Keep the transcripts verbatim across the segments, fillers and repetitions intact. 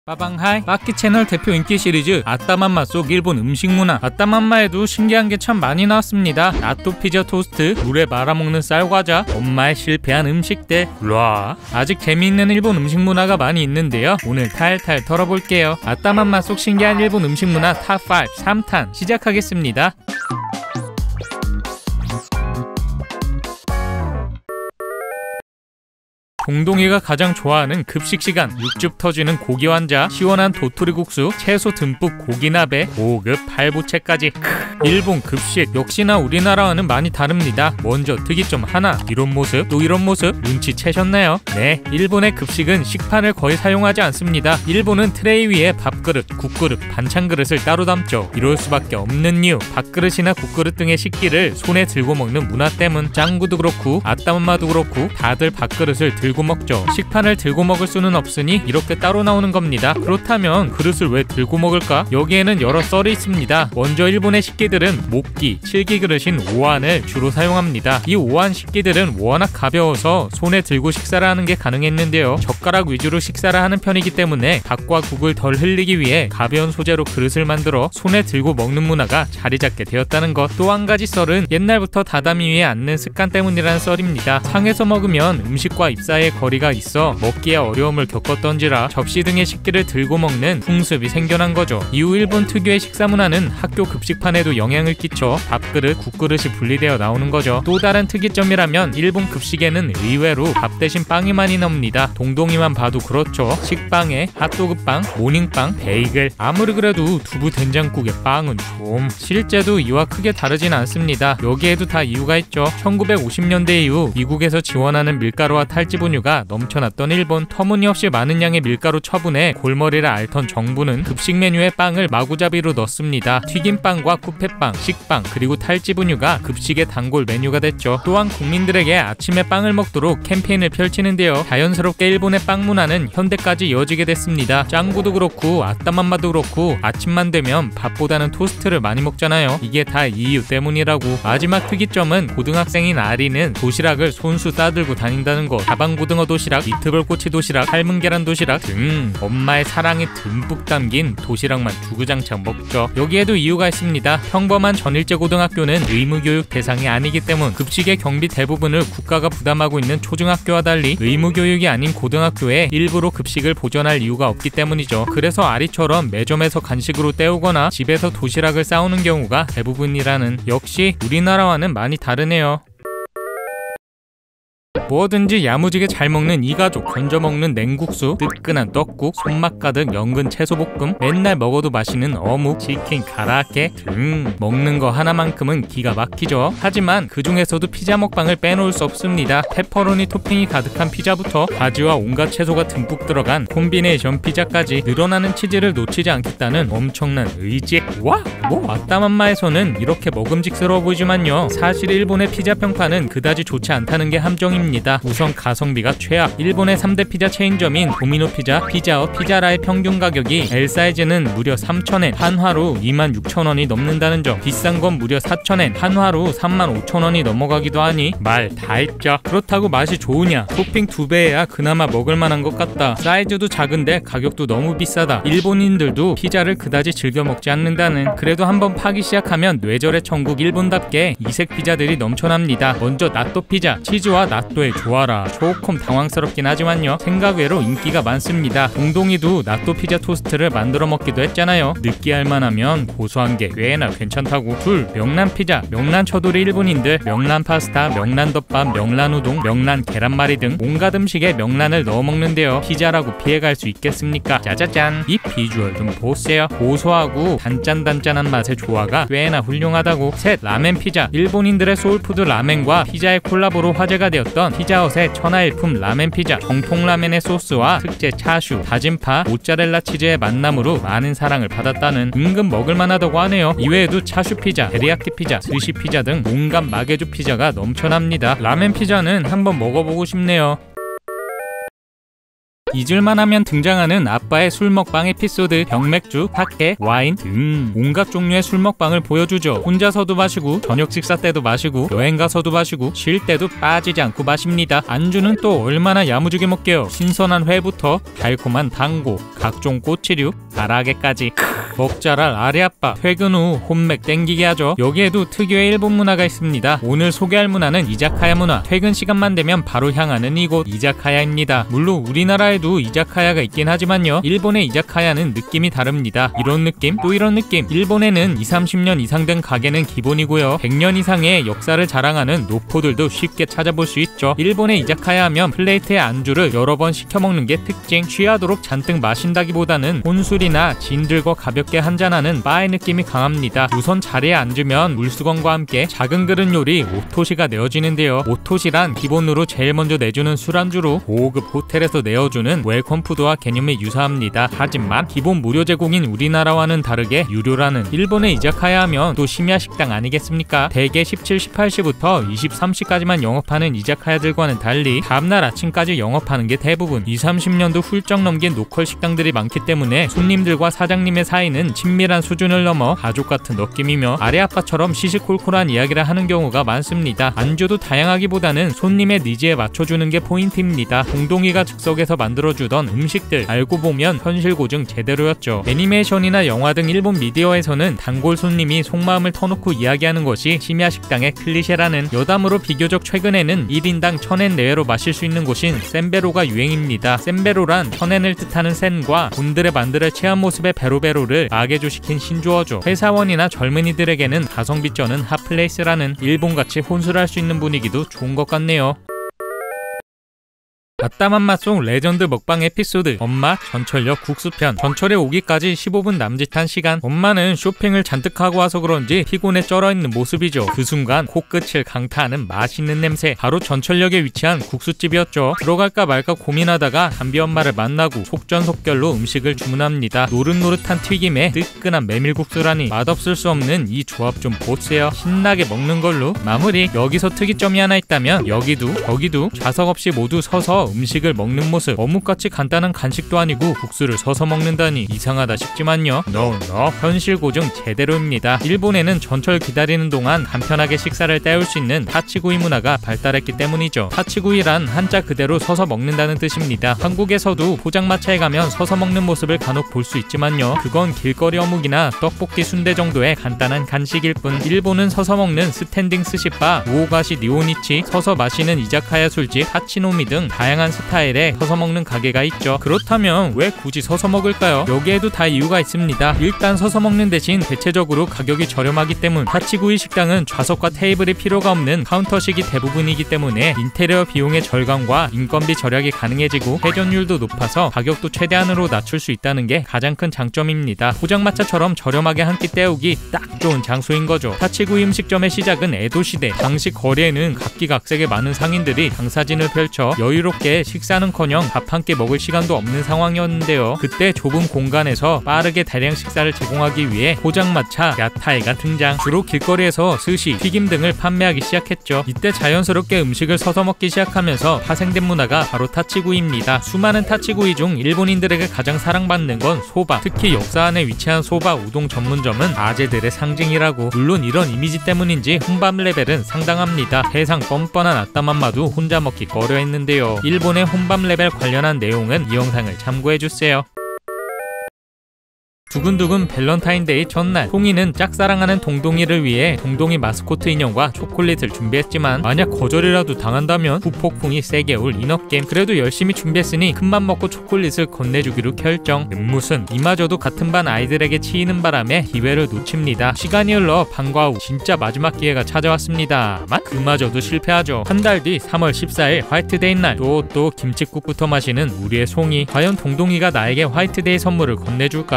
빠방하이, 빠끼 채널 대표 인기 시리즈 아따맘마 속 일본 음식 문화. 아따맘마에도 신기한 게 참 많이 나왔습니다. 나또 피자 토스트, 물에 말아먹는 쌀과자, 엄마의 실패한 음식들. 와, 아직 재미있는 일본 음식 문화가 많이 있는데요. 오늘 탈탈 털어볼게요. 아따맘마 속 신기한 일본 음식 문화 탑 오 삼 탄 시작하겠습니다. 동동이가 가장 좋아하는 급식 시간, 육즙 터지는 고기 완자, 시원한 도토리국수, 채소 듬뿍 고기나베, 고급 팔부채까지. 크, 일본 급식 역시나 우리나라와는 많이 다릅니다. 먼저 특이점 하나, 이런 모습, 또 이런 모습 눈치채셨나요? 네, 일본의 급식은 식판을 거의 사용하지 않습니다. 일본은 트레이 위에 밥그릇, 국그릇, 반찬그릇을 따로 담죠. 이럴 수밖에 없는 이유, 밥그릇이나 국그릇 등의 식기를 손에 들고 먹는 문화 때문. 짱구도 그렇고 아따맘마도 그렇고 다들 밥그릇을 들고 들고 먹죠. 식판을 들고 먹을 수는 없으니 이렇게 따로 나오는 겁니다. 그렇다면 그릇을 왜 들고 먹을까? 여기에는 여러 썰이 있습니다. 먼저 일본의 식기들은 목기, 칠기 그릇인 오한을 주로 사용합니다. 이 오한 식기들은 워낙 가벼워서 손에 들고 식사를 하는 게 가능했는데요. 젓가락 위주로 식사를 하는 편이기 때문에 밥과 국을 덜 흘리기 위해 가벼운 소재로 그릇을 만들어 손에 들고 먹는 문화가 자리 잡게 되었다는 것. 또 한 가지 썰은 옛날부터 다다미 위에 앉는 습관 때문이라는 썰입니다. 상에서 먹으면 음식과 입사에 거리가 있어 먹기에 어려움을 겪었던지라 접시 등의 식기를 들고 먹는 풍습이 생겨난 거죠. 이후 일본 특유의 식사 문화는 학교 급식판에도 영향을 끼쳐 밥그릇, 국그릇이 분리되어 나오는 거죠. 또 다른 특이점이라면 일본 급식에는 의외로 밥 대신 빵이 많이 나옵니다. 동동이만 봐도 그렇죠. 식빵에 핫도그빵, 모닝빵, 베이글. 아무리 그래도 두부 된장국의 빵은 좀 실제도 이와 크게 다르진 않습니다. 여기에도 다 이유가 있죠. 천구백오십 년대 이후 미국에서 지원하는 밀가루와 탈지분 가 넘쳐났던 일본. 터무니없이 많은 양의 밀가루 처분에 골머리를 앓던 정부는 급식 메뉴에 빵을 마구잡이로 넣습니다. 튀김빵과 쿠페빵, 식빵, 그리고 탈지분유가 급식의 단골 메뉴가 됐죠. 또한 국민들에게 아침에 빵을 먹도록 캠페인을 펼치는데요. 자연스럽게 일본의 빵 문화는 현대까지 이어지게 됐습니다. 짱구도 그렇고 아따맘마도 그렇고 아침만 되면 밥보다는 토스트를 많이 먹잖아요. 이게 다 이 이유 때문이라고. 마지막 특이점은 고등학생인 아리는 도시락을 손수 싸들고 다닌다는 것. 다방 고등어 도시락, 미트볼 꼬치 도시락, 삶은 계란 도시락 등 엄마의 사랑이 듬뿍 담긴 도시락만 주구장창 먹죠. 여기에도 이유가 있습니다. 평범한 전일제 고등학교는 의무교육 대상이 아니기 때문. 급식의 경비 대부분을 국가가 부담하고 있는 초중학교와 달리 의무교육이 아닌 고등학교에 일부러 급식을 보전할 이유가 없기 때문이죠. 그래서 아리처럼 매점에서 간식으로 때우거나 집에서 도시락을 싸오는 경우가 대부분이라는. 역시 우리나라와는 많이 다르네요. 뭐든지 야무지게 잘 먹는 이 가족, 건져 먹는 냉국수, 뜨끈한 떡국, 손맛 가득 연근 채소볶음, 맨날 먹어도 맛있는 어묵, 치킨, 가라아케 등 먹는 거 하나만큼은 기가 막히죠. 하지만 그 중에서도 피자 먹방을 빼놓을 수 없습니다. 페퍼로니 토핑이 가득한 피자부터 가지와 온갖 채소가 듬뿍 들어간 콤비네이션 피자까지 늘어나는 치즈를 놓치지 않겠다는 엄청난 의지. 와! 뭐 아따맘마에서는 이렇게 먹음직스러워 보이지만요, 사실 일본의 피자 평판은 그다지 좋지 않다는 게 함정입니다. 우선 가성비가 최악. 일본의 삼 대 피자 체인점인 도미노 피자, 피자헛, 피자라의 평균 가격이 L 사이즈는 무려 삼천 엔, 한화로 이만 육천 원이 넘는다는 점. 비싼 건 무려 사천 엔, 한화로 삼만 오천 원이 넘어가기도 하니 말 다 했죠. 그렇다고 맛이 좋으냐? 토핑 두 배여야 그나마 먹을 만한 것 같다. 사이즈도 작은데 가격도 너무 비싸다. 일본인들도 피자를 그다지 즐겨 먹지 않는다는. 그래도 한번 파기 시작하면 뇌절의 천국 일본답게 이색 피자들이 넘쳐납니다. 먼저 나또 피자, 치즈와 나또의 조화라. 조금 당황스럽긴 하지만요, 생각 외로 인기가 많습니다. 동동이도 나또 피자 토스트를 만들어 먹기도 했잖아요. 느끼할 만하면 고소한 게 꽤나 괜찮다고. 둘, 명란 피자. 명란 쳐돌이 일본인들 명란 파스타, 명란 덮밥, 명란 우동, 명란 계란말이 등 온갖 음식에 명란을 넣어 먹는데요. 피자라고 피해갈 수 있겠습니까? 짜자잔. 이 비주얼 좀 보세요. 고소하고 단짠단짠한 맛의 조화가 꽤나 훌륭하다고. 셋, 라멘 피자. 일본인들의 소울푸드 라멘과 피자의 콜라보로 화제가 되었던 피자헛의 천하일품 라멘 피자. 정통 라멘의 소스와 특제 차슈, 다진 파, 모짜렐라 치즈의 만남으로 많은 사랑을 받았다는. 은근 먹을만하다고 하네요. 이외에도 차슈 피자, 데리야끼 피자, 스시 피자 등 온갖 마개주 피자가 넘쳐납니다. 라멘 피자는 한번 먹어보고 싶네요. 잊을만 하면 등장하는 아빠의 술 먹방 에피소드. 병맥주, 사케, 와인 등 온갖 종류의 술 먹방을 보여주죠. 혼자서도 마시고 저녁 식사 때도 마시고 여행 가서도 마시고 쉴 때도 빠지지 않고 마십니다. 안주는 또 얼마나 야무지게 먹게요. 신선한 회부터 달콤한 당고, 각종 꼬치류, 가라아게까지. 먹자랄 아리아빠. 퇴근 후 혼맥 땡기게 하죠. 여기에도 특유의 일본 문화가 있습니다. 오늘 소개할 문화는 이자카야 문화. 퇴근 시간만 되면 바로 향하는 이곳 이자카야입니다. 물론 우리나라에도 이자카야가 있긴 하지만요, 일본의 이자카야는 느낌이 다릅니다. 이런 느낌 또 이런 느낌. 일본에는 이삼십 년 이상 된 가게는 기본이고요, 백 년 이상의 역사를 자랑하는 노포들도 쉽게 찾아볼 수 있죠. 일본의 이자카야 하면 플레이트에 안주를 여러 번 시켜 먹는 게 특징. 취하도록 잔뜩 마신다기보다는 혼술이나 진들과 가볍게 한잔하는 바의 느낌이 강합니다. 우선 자리에 앉으면 물수건과 함께 작은 그릇 요리 오토시가 내어지는데요. 오토시란 기본으로 제일 먼저 내주는 술안주로 고급 호텔에서 내어주는 웰컴푸드와 개념이 유사합니다. 하지만 기본 무료 제공인 우리나라와는 다르게 유료라는. 일본의 이자카야 하면 또 심야 식당 아니겠습니까? 대개 십칠, 십팔 시부터 이십삼 시까지만 영업하는 이자카야들과는 달리 다음날 아침까지 영업하는 게 대부분. 이삼십 년도 훌쩍 넘긴 로컬 식당들이 많기 때문에 손님들과 사장님의 사이는 친밀한 수준을 넘어 가족 같은 느낌이며 아래아빠처럼 시시콜콜한 이야기를 하는 경우가 많습니다. 안주도 다양하기보다는 손님의 니즈에 맞춰주는 게 포인트입니다. 동동이가 즉석에서 만들어주던 음식들, 알고 보면 현실 고증 제대로였죠. 애니메이션이나 영화 등 일본 미디어에서는 단골 손님이 속마음을 터놓고 이야기하는 것이 심야 식당의 클리셰라는. 여담으로 비교적 최근에는 일 인당 천 엔 내외로 마실 수 있는 곳인 센베로가 유행입니다. 센베로란 천 엔을 뜻하는 센과 곤드레 만드레 체험 모습의 베로베로를 마개조시킨 신조어죠. 회사원이나 젊은이들에게는 가성비 쩌는 핫플레이스라는. 일본같이 혼술할 수 있는 분위기도 좋은 것 같네요. 아따만 맛 속 레전드 먹방 에피소드. 엄마 전철역 국수편. 전철에 오기까지 십오 분 남짓한 시간. 엄마는 쇼핑을 잔뜩 하고 와서 그런지 피곤에 쩔어있는 모습이죠. 그 순간 코끝을 강타하는 맛있는 냄새. 바로 전철역에 위치한 국수집이었죠. 들어갈까 말까 고민하다가 담비 엄마를 만나고 속전속결로 음식을 주문합니다. 노릇노릇한 튀김에 뜨끈한 메밀국수라니 맛없을 수 없는 이 조합 좀 보세요. 신나게 먹는 걸로 마무리. 여기서 특이점이 하나 있다면 여기도 저기도 좌석 없이 모두 서서 음식을 먹는 모습. 어묵같이 간단한 간식도 아니고 국수를 서서 먹는다니 이상하다 싶지만요, no no, 현실 고증 제대로입니다. 일본에는 전철 기다리는 동안 간편하게 식사를 때울 수 있는 타치구이 문화가 발달했기 때문이죠. 타치구이란 한자 그대로 서서 먹는다는 뜻입니다. 한국에서도 포장마차에 가면 서서 먹는 모습을 간혹 볼 수 있지만요, 그건 길거리 어묵이나 떡볶이 순대 정도의 간단한 간식일 뿐. 일본은 서서 먹는 스탠딩 스시바, 우오가시 니오니치, 서서 마시는 이자카야 술집, 타치노미 등 다양한 스타일의 서서 먹는 가게가 있죠. 그렇다면 왜 굳이 서서 먹을까요? 여기에도 다 이유가 있습니다. 일단 서서 먹는 대신 대체적으로 가격이 저렴하기 때문. 타치구이 식당은 좌석과 테이블이 필요가 없는 카운터식이 대부분이기 때문에 인테리어 비용의 절감과 인건비 절약이 가능해지고 회전율도 높아서 가격도 최대한으로 낮출 수 있다는 게 가장 큰 장점입니다. 포장마차처럼 저렴하게 한 끼 때우기 딱 좋은 장소인 거죠. 타치구이 음식점의 시작은 에도시대. 당시 거리에는 각기각색의 많은 상인들이 장사진을 펼쳐 여유롭게 식사는커녕 밥 한 끼 먹을 시간도 없는 상황이었는데요. 그때 좁은 공간에서 빠르게 대량 식사를 제공하기 위해 포장마차 야타이가 등장. 주로 길거리에서 스시, 튀김 등을 판매하기 시작했죠. 이때 자연스럽게 음식을 서서 먹기 시작하면서 파생된 문화가 바로 타치구이입니다. 수많은 타치구이 중 일본인들에게 가장 사랑받는 건 소바. 특히 역사 안에 위치한 소바 우동 전문점은 아재들의 상징이라고. 물론 이런 이미지 때문인지 혼밥 레벨은 상당합니다. 세상 뻔뻔한 아따맘마도 혼자 먹기 꺼려했는데요. 일본의 혼밥 레벨 관련한 내용은 이 영상을 참고해주세요. 두근두근 밸런타인데이 전날, 통이는 짝사랑하는 동동이를 위해 동동이 마스코트 인형과 초콜릿을 준비했지만 만약 거절이라도 당한다면 후폭풍이 세게 올 인업게임. 그래도 열심히 준비했으니 큰맘 먹고 초콜릿을 건네주기로 결정. 무슨 이마저도 같은 반 아이들에게 치이는 바람에 기회를 놓칩니다. 시간이 흘러 방과 후 진짜 마지막 기회가 찾아왔습니다만 그마저도 실패하죠. 한 달 뒤 삼월 십사일 화이트데이 날, 또 또 김칫국부터 마시는 우리의 송이. 과연 동동이가 나에게 화이트데이 선물을 건네줄까? 온갖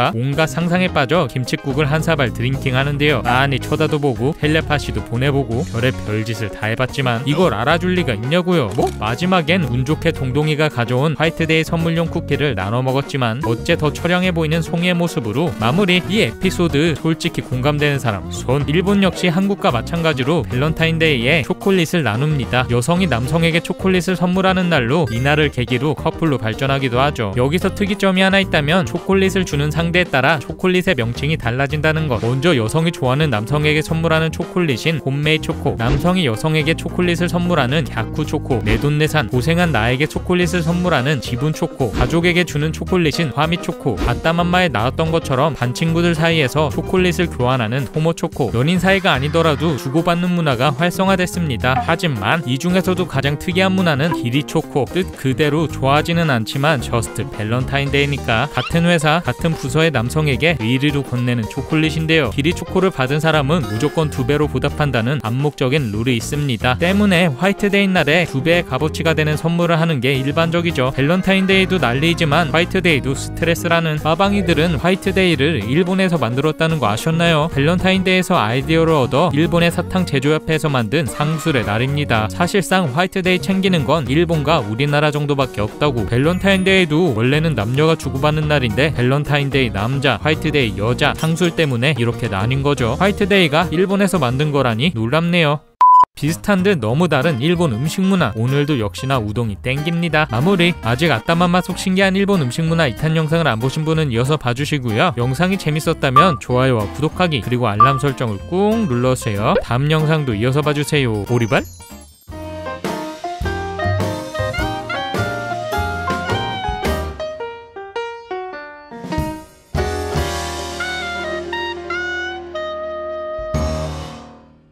모두가 상상에 빠져 김칫국을 한 사발 드링킹 하는데요. 많이 쳐다도 보고 텔레파시도 보내보고 별의 별짓을 다 해봤지만 이걸 알아줄 리가 있냐고요. 뭐? 마지막엔 운 좋게 동동이가 가져온 화이트데이 선물용 쿠키를 나눠 먹었지만 어째 더 처량해 보이는 송이의 모습으로 마무리. 이 에피소드 솔직히 공감되는 사람 손. 일본 역시 한국과 마찬가지로 밸런타인데이에 초콜릿을 나눕니다. 여성이 남성에게 초콜릿을 선물하는 날로 이날을 계기로 커플로 발전하기도 하죠. 여기서 특이점이 하나 있다면 초콜릿을 주는 상대에 따라 초콜릿의 명칭이 달라진다는 것. 먼저 여성이 좋아하는 남성에게 선물하는 초콜릿인 홈메이 초코, 남성이 여성에게 초콜릿을 선물하는 갸쿠 초코, 내돈내산 고생한 나에게 초콜릿을 선물하는 지분 초코, 가족에게 주는 초콜릿인 화미 초코, 아따맘마에 나왔던 것처럼 반 친구들 사이에서 초콜릿을 교환하는 호모 초코. 연인 사이가 아니더라도 주고받는 문화가 활성화됐습니다. 하지만 이 중에서도 가장 특이한 문화는 기리 초코. 뜻 그대로 좋아하지는 않지만 저스트 밸런타인데이니까 같은 회사 같은 부서의 남성에게 의리로 건네는 초콜릿인데요. 기리 초코를 받은 사람은 무조건 두 배로 보답한다는 암묵적인 룰이 있습니다. 때문에 화이트데이 날에 두 배의 값어치가 되는 선물을 하는 게 일반적이죠. 밸런타인데이도 난리이지만 화이트데이도 스트레스라는. 빠방이들은 화이트데이를 일본에서 만들었다는 거 아셨나요? 밸런타인데이에서 아이디어를 얻어 일본의 사탕 제조협회에서 만든 상술의 날입니다. 사실상 화이트데이 챙기는 건 일본과 우리나라 정도밖에 없다고. 밸런타인데이도 원래는 남녀가 주고받는 날인데 밸런타인데이 남자, 화이트데이 여자, 상술 때문에 이렇게 나뉜 거죠. 화이트데이가 일본에서 만든 거라니 놀랍네요. 비슷한 듯 너무 다른 일본 음식 문화. 오늘도 역시나 우동이 땡깁니다. 마무리. 아직 아따맘마 속 신기한 일본 음식 문화 이 탄 영상을 안 보신 분은 이어서 봐주시고요. 영상이 재밌었다면 좋아요와 구독하기 그리고 알람 설정을 꾹 눌러주세요. 다음 영상도 이어서 봐주세요. 오리발?